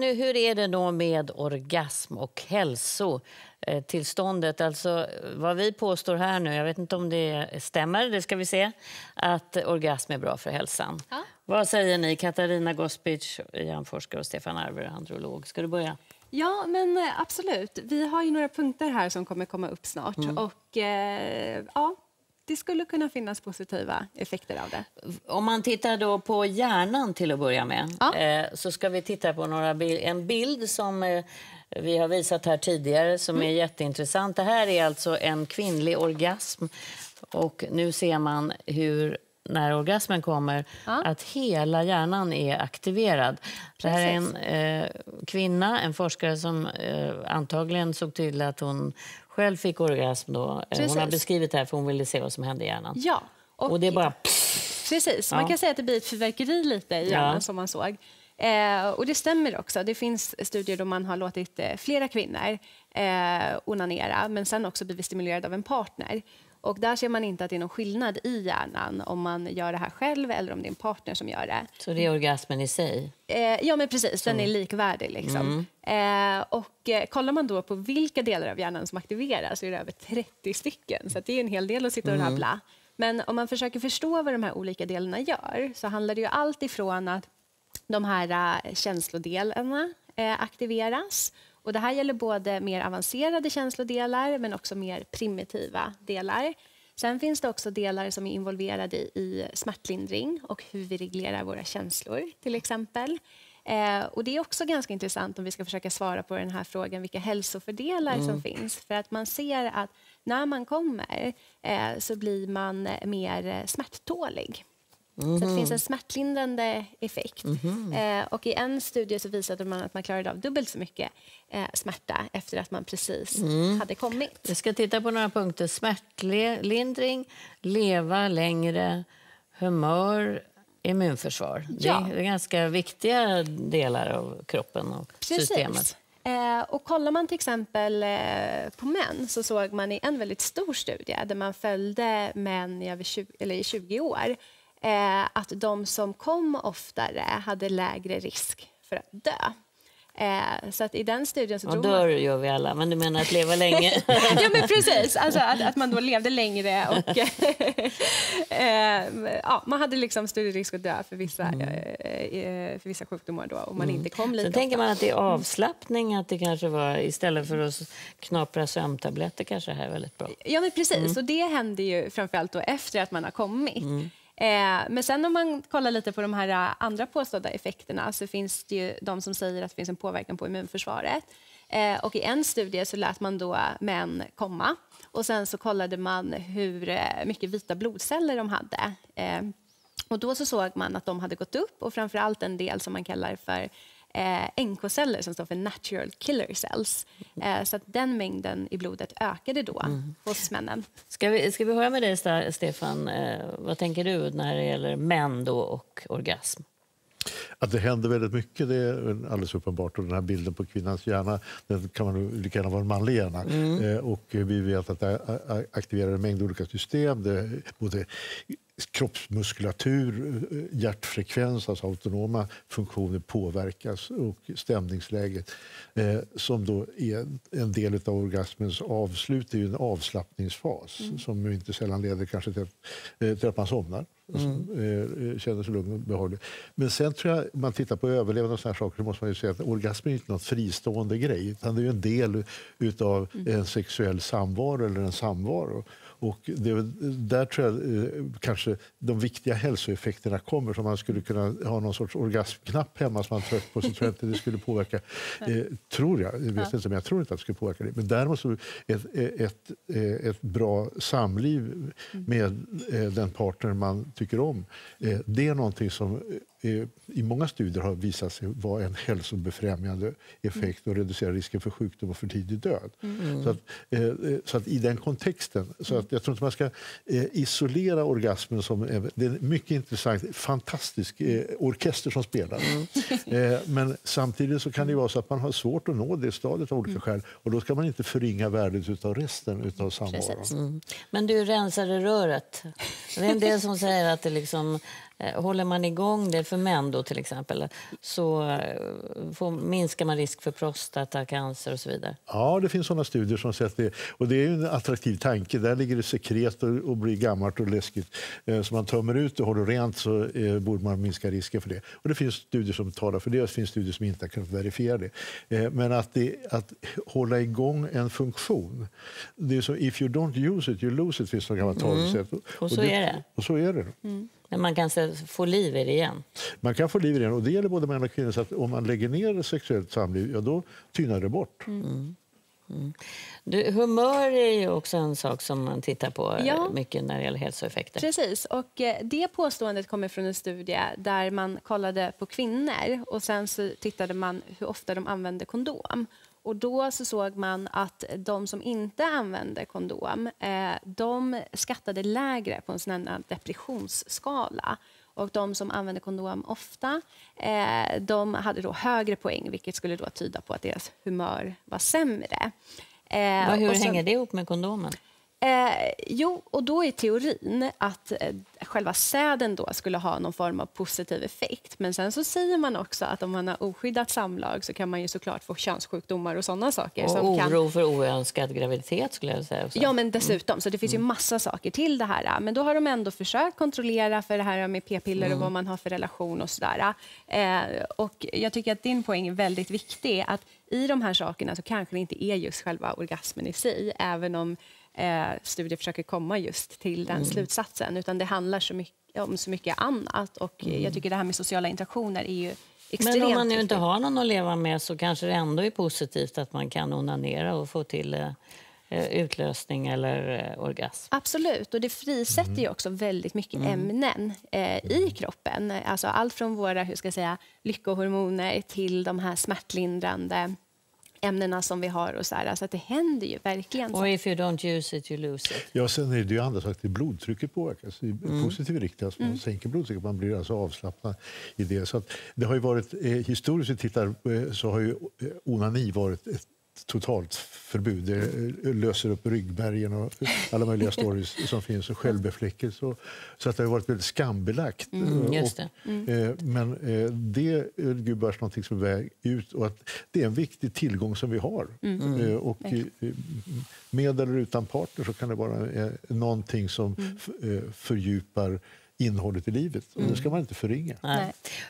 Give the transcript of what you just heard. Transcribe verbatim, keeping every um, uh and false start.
nu, hur är det då med orgasm och hälsotillståndet? Alltså vad vi påstår här nu, jag vet inte om det stämmer, det ska vi se, att orgasm är bra för hälsan. Ja. Vad säger ni, Katarina Gospic, hjärnforskare, och Stefan Arver, androlog? Ska du börja? Ja, men absolut. Vi har ju några punkter här som kommer komma upp snart. Mm. Och eh, ja, det skulle kunna finnas positiva effekter av det. Om man tittar då på hjärnan till att börja med, ja. eh, så ska vi titta på några bil- en bild som eh, vi har visat här tidigare som mm. är jätteintressant. Det här är alltså en kvinnlig orgasm, och nu ser man hur när orgasmen kommer, ja. att hela hjärnan är aktiverad. Precis. Det här är en eh, kvinna, en forskare som eh, antagligen såg till att hon själv fick orgasm då. Precis. Hon har beskrivit det här för hon ville se vad som hände i hjärnan. Ja. Och, och det är bara... Precis, man ja. kan säga att det blir ett förverkeri lite i hjärnan ja. som man såg. Eh, och det stämmer också. Det finns studier då man har låtit eh, flera kvinnor eh, onanera, men sen också blivit stimulerade av en partner. Och där ser man inte att det är någon skillnad i hjärnan om man gör det här själv eller om det är en partner som gör det. Så det är orgasmen i sig? Eh, ja, men precis. Den är likvärdig. Liksom. Mm. Eh, och eh, kollar man då på vilka delar av hjärnan som aktiveras så är det över trettio stycken. Så det är en hel del att sitta och rabbla. Mm. Men om man försöker förstå vad de här olika delarna gör så handlar det ju allt ifrån att de här äh, känslodelarna äh, aktiveras. Och det här gäller både mer avancerade känslodelar men också mer primitiva delar. Sen finns det också delar som är involverade i, i smärtlindring och hur vi reglerar våra känslor till exempel. Eh, och det är också ganska intressant om vi ska försöka svara på den här frågan vilka hälsofördelar mm. som finns. För att man ser att när man kommer eh, så blir man mer smärttålig. Mm. Så det finns en smärtlindrande effekt. Mm. Eh, och i en studie så visade man att man klarade av dubbelt så mycket eh, smärta efter att man precis mm. hade kommit. Jag ska titta på några punkter. Smärtlindring, leva längre, humör, immunförsvar. Ja. Det är ganska viktiga delar av kroppen och precis. Systemet. Eh, och kollar man till exempel eh, på män så såg man i en väldigt stor studie där man följde män i, över tjugo, eller i tjugo år Eh, att de som kom oftare hade lägre risk för att dö. Eh, så att i den studien så ja, tror dör man... gör vi alla, men du menar att leva länge? Ja, men precis. Alltså att, att man då levde längre och eh, ja, man hade liksom större risk att dö för vissa, mm. eh, för vissa sjukdomar då, om man mm. inte kom lika så tänker man att det är avslappning, att det kanske var istället för att knapra sömntabletter kanske det här är väldigt bra. Ja, men precis. Mm. Och det händer ju framförallt då efter att man har kommit. Mm. Eh, men sen om man kollar lite på de här andra påstådda effekterna så finns det ju de som säger att det finns en påverkan på immunförsvaret. Eh, och i en studie så lät man då män komma och sen så kollade man hur mycket vita blodceller de hade. Eh, och då så såg man att de hade gått upp och framförallt en del som man kallar för Eh, N K-celler som står för natural killer cells. Eh, så att den mängden i blodet ökade då mm. hos männen. Ska vi, ska vi höra med dig, Stefan? Eh, vad tänker du när det gäller män då och orgasm? Att det händer väldigt mycket, det är alldeles uppenbart. Och den här bilden på kvinnans hjärna, den kan man lika gärna vara en manlig hjärna. Mm. Eh, och vi vet att det aktiverar en mängd olika system. Det, både kroppsmuskulatur, hjärtfrekvens, alltså autonoma funktioner påverkas och stämningsläget eh, som då är en del av orgasmens avslut är ju en avslappningsfas mm. som ju inte sällan leder kanske till att, eh, till att man somnar. Mm. Eh, känner sig lugn och behaglig. Men sen tror jag, man tittar på överlevnad och sådana saker, så måste man ju säga att orgasm är inte något fristående grej, utan det är ju en del utav mm. en sexuell samvaro eller en samvaro. Och det, där tror jag eh, kanske de viktiga hälsoeffekterna kommer, som man skulle kunna ha någon sorts orgasmknapp hemma som man trycker på, så tror jag inte det skulle påverka, eh, tror jag, jag vet inte, men jag tror inte att det skulle påverka det. Men däremot så ett, ett, ett bra samliv med eh, den partner man tycker om, eh, det är någonting som eh, i många studier har visat sig vara en hälsobefrämjande effekt och reducera risken för sjukdom och för tidig död. Mm. Så, att, eh, så att i den kontexten, så att jag tror inte man ska eh, isolera orgasmen som en, det är en mycket intressant, fantastisk eh, orkester som spelar. Mm. Eh, men samtidigt så kan det vara så att man har svårt att nå det stadiet av olika mm. skäl, och då ska man inte förringa värdet av resten utav samvaron. Mm. Men du rensade röret. Det är en del som säger att det liksom Eh, håller man igång det för män då till exempel så eh, får, minskar man risk för prostatacancer och så vidare. Ja, det finns sådana studier som säger att det, och det är ju en attraktiv tanke. Där ligger det sekret och, och blir gammalt och läskigt. Eh, så man tömmer ut och håller rent så eh, borde man minska risken för det. Och det finns studier som talar för det och det finns studier som inte har kunnat verifiera det. Eh, men att, det, att hålla igång en funktion, det är så if you don't use it, you lose it, finns det gammalt talesätt. Mm. Och så och det, är det. Och så är det. Mm. Men man kan få liv i det igen. Man kan få liv i det igen och det gäller både män och kvinnor. Så att om man lägger ner sexuellt samliv, ja, då tynar det bort. Mm. Mm. Du, humör är ju också en sak som man tittar på ja. mycket när det gäller hälsoeffekter. Precis, och det påståendet kommer från en studie där man kollade på kvinnor och sen så tittade man hur ofta de använde kondom. Och då så såg man att de som inte använde kondom, eh, de skattade lägre på en sån här depressionsskala. Och de som använde kondom ofta, eh, de hade då högre poäng, vilket skulle då tyda på att deras humör var sämre. Eh, ja, hur och så, hänger det ihop med kondomen? Eh, jo, och då är teorin att eh, själva säden då skulle ha någon form av positiv effekt. Men sen så säger man också att om man har oskyddat samlag så kan man ju såklart få könssjukdomar och sådana saker. Och som oro kan... för oönskad graviditet skulle jag säga också. Ja, men dessutom. Så det finns ju massa saker till det här. Men då har de ändå försökt kontrollera för det här med p-piller mm. och vad man har för relation och sådär. Eh, och jag tycker att din poäng är väldigt viktig. Att i de här sakerna så kanske det inte är just själva orgasmen i sig. Även om Eh, studier försöker komma just till den mm. slutsatsen, utan det handlar så mycket, om så mycket annat och mm. jag tycker det här med sociala interaktioner är ju extremt. Men om man nu viktigt. inte har någon att leva med så kanske det ändå är positivt att man kan onanera och få till eh, utlösning eller eh, orgasm. Absolut, och det frisätter mm. ju också väldigt mycket mm. ämnen eh, i kroppen. Alltså allt från våra, hur ska jag säga, lyckohormoner till de här smärtlindrande ämnena som vi har och så här. Alltså att det händer ju verkligen. Och if you don't use it, you lose it. Ja, sen är det ju andra saker. Blodtrycket påverkas i Mm. positiv riktning. Alltså man Mm. sänker blodtrycket, man blir alltså avslappnad i det. Så att det har ju varit, eh, historiskt sett tittar, eh, så har ju eh, onani varit ett totalt förbud. Det löser upp ryggmärgen och alla möjliga stories som finns och självbefläckelse. Och, så att det har varit väldigt skambelagt. Mm, just det. Mm. Och, eh, men eh, det är gubars någonting som är väg ut och att det är en viktig tillgång som vi har. Mm. Eh, och eh, med eller utan partner så kan det vara eh, någonting som mm. f- eh, fördjupar innehållet i livet. Och det ska man inte förringa. Nej.